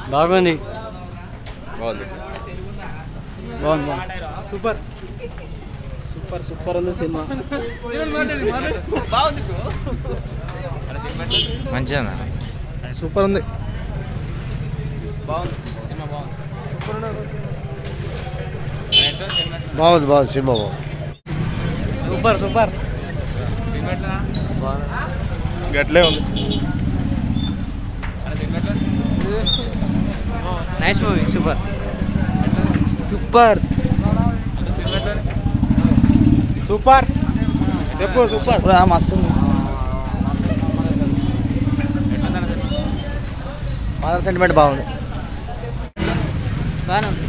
బాగుంది. బాగుంది. బాగుంది. సూపర్ సూపర్ సూపర్ ఉంది సినిమా. మంచిగా సూపర్ ఉంది. బాగుంది బాగుంది సినిమా బాగుంది. సూపర్ సూపర్ గట్లే ఉంది. Nice movie. Super super super చెప్పు. సూపర్ మస్తు ఫాదర్ సెంటిమెంట్ బాగుంది. బాగానే ఉంది.